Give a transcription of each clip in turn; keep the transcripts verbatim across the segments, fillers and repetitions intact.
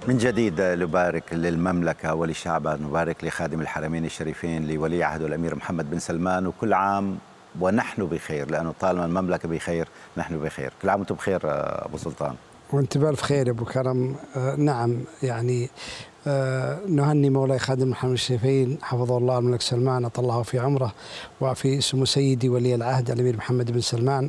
من جديد نبارك للمملكة ولشعبها، نبارك لخادم الحرمين الشريفين لولي عهده الأمير محمد بن سلمان، وكل عام ونحن بخير، لأنه طالما المملكة بخير نحن بخير. كل عام وأنتم بخير أبو سلطان. وأنت بألف خير يا أبو كرم. آه نعم، يعني آه نهني مولاي خادم محمد الشريفين حفظه الله الملك سلمان أطله في عمره، وفي سمو سيدي ولي العهد الأمير محمد بن سلمان.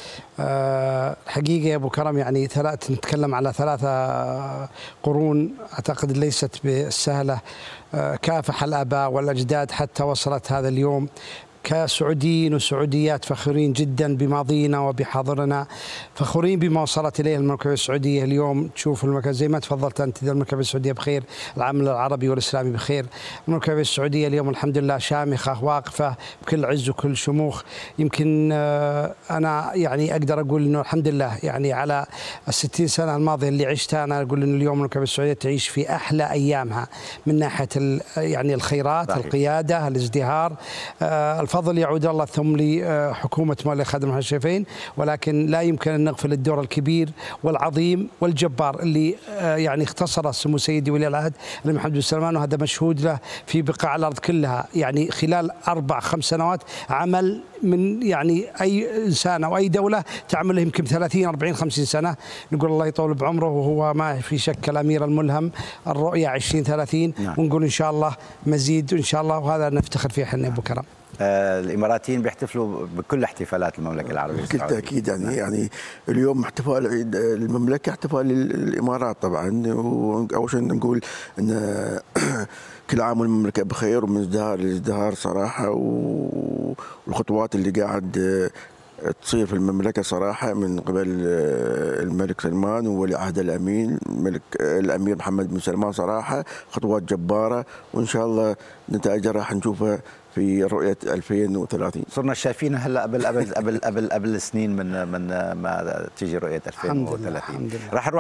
أه حقيقة يا أبو كرم، يعني ثلاث نتكلم على ثلاثة قرون أعتقد ليست بالسهلة. أه كافح الآباء والأجداد حتى وصلت هذا اليوم. كسعوديين وسعوديات فخورين جدا بماضينا وبحاضرنا، فخورين بما وصلت اليه المملكه السعوديه اليوم. تشوف المملكه زي ما تفضلت انت، المملكه السعوديه بخير، العالم العربي والاسلامي بخير. المملكه السعوديه اليوم الحمد لله شامخه واقفه بكل عز وكل شموخ. يمكن انا يعني اقدر اقول انه الحمد لله يعني على الستين سنه الماضيه اللي عشتها، انا اقول انه اليوم المملكه السعوديه تعيش في احلى ايامها من ناحيه يعني الخيرات، صحيح. القياده، الازدهار. الفضل يعود الله ثم لحكومة مولاي خادم محمد الشريفين، ولكن لا يمكن أن نغفل الدور الكبير والعظيم والجبار اللي يعني اختصر سمو سيدي ولي العهد الأمير محمد بن سلمان، وهذا مشهود له في بقاع الأرض كلها. يعني خلال أربع خمس سنوات عمل من يعني أي إنسان أو أي دولة تعمل له يمكن ثلاثين أربعين خمسين سنة. نقول الله يطول بعمره، وهو ما في شك الأمير الملهم الرؤية عشرين ثلاثين، نعم. ونقول إن شاء الله مزيد إن شاء الله، وهذا نفتخر فيه احنا أبو كرم. آه الاماراتيين بيحتفلوا بكل احتفالات المملكه العربيه السعوديه. بكل تاكيد يعني يعني اليوم احتفال عيد المملكه، احتفال الامارات طبعا. واول شيء نقول ان كل عام والمملكه بخير ومن ازدهار لازدهار صراحه، والخطوات اللي قاعد تصير في المملكه صراحه من قبل الملك سلمان وولي عهد الامين الملك الامير محمد بن سلمان، صراحه خطوات جباره، وان شاء الله نتائجها راح نشوفها في رؤيه ألفين وثلاثين. صرنا شايفين هلا قبل قبل قبل قبل قبل سنين من من ما تيجي رؤيه ألفين وثلاثين. الحمد لله. راح